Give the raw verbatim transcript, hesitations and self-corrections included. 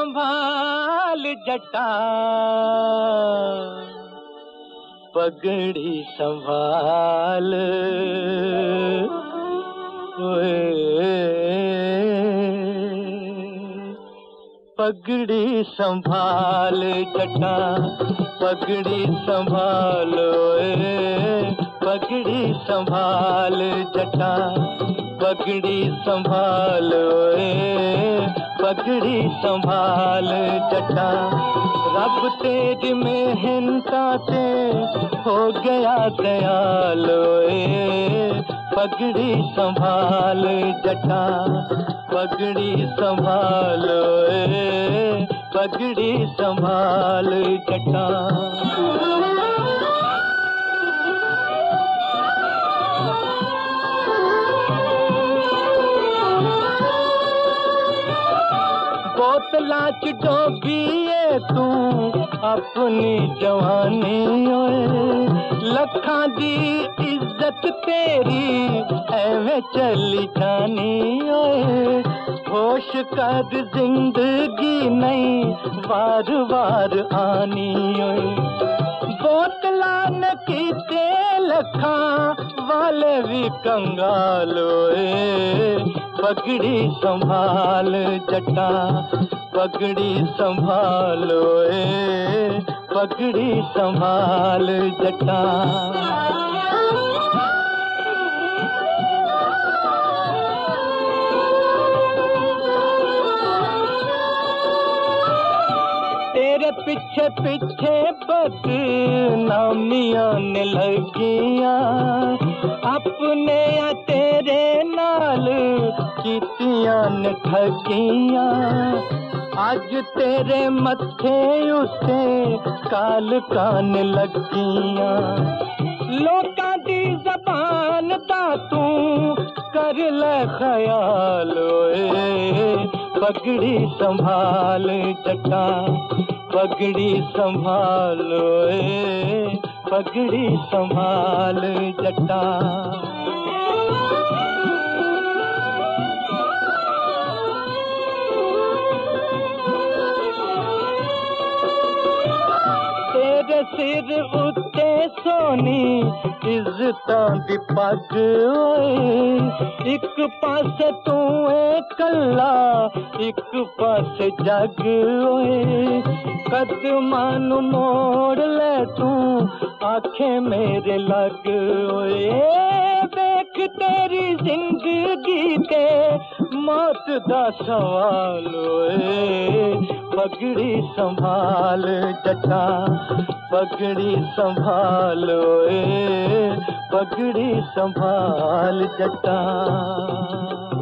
संभाल जट्टा, पगड़ी संभाल, ओए पगड़ी संभाल जट्टा, पगड़ी संभाल, ओए पगड़ी संभाल जट्टा, पगड़ी संभाल, ओए पगड़ी संभाल जट्टा। रब तेरी मेहनता से हो गया दयाल, ओए पगड़ी संभाल जट्टा, पगड़ी संभाल, ओए पगड़ी संभाल जट्टा। बोतला च डोबीए तू अपनी जवानी, ओए लखां दी इज्जत तेरी एवें चली जानी, ओए होश कर जिंदगी नहीं वार वार आनी, ओए बोतला न कीते लखां वाले भी कंगाल, ओए पगड़ी संभाल जट्टा, पगड़ी संभाल, ओए पगड़ी संभाल जट्टा। तेरे पीछे पीछे बदनामियां ने लगियां, अपने या तेरे नाल कीतियां ने ठगियां। आज तेरे मत्थे उत्ते काल कान लगियां, लोकां दी ज़बान दा तू कर ले ख्याल, ओए पगड़ी संभाल जट्टा, पगड़ी संभाल, ओए पगड़ी संभाल जट्टा। तेरे सिर उत्ते सोनी इज्जतां दी पग, ओए एक पासे तू है कल्ला एक पासे जग, ओए कदमां नू मोड़ ले तू आखे मेरे लग, ओए देख तेरी जिंदगी ते मौत दा सवाल, ओए पगड़ी संभाल जट्टा, पगड़ी संभाल, ओए पगड़ी संभाल जट्टा।